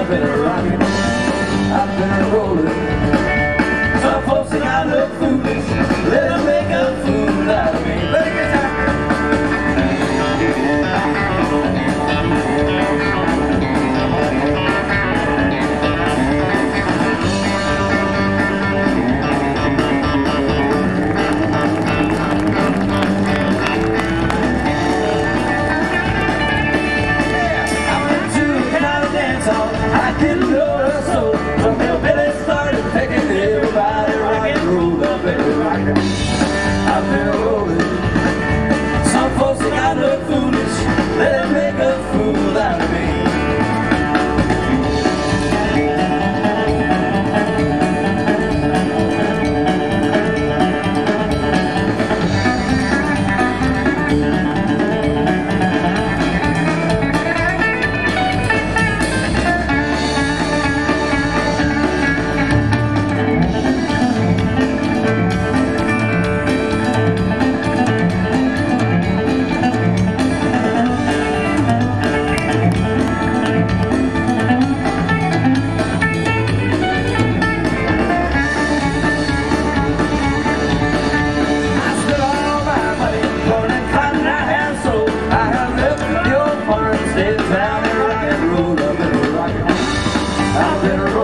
I've been a rockin', I've been a rollin'. Some folks think I look foolish, let them make a fool out of me. Let it get time. I didn't know her soul. Some hillbilly started picking everybody rockin', roll up every rockin'. I've been rolling. Some folks think I look foolish, let them make a fool out of me. I've been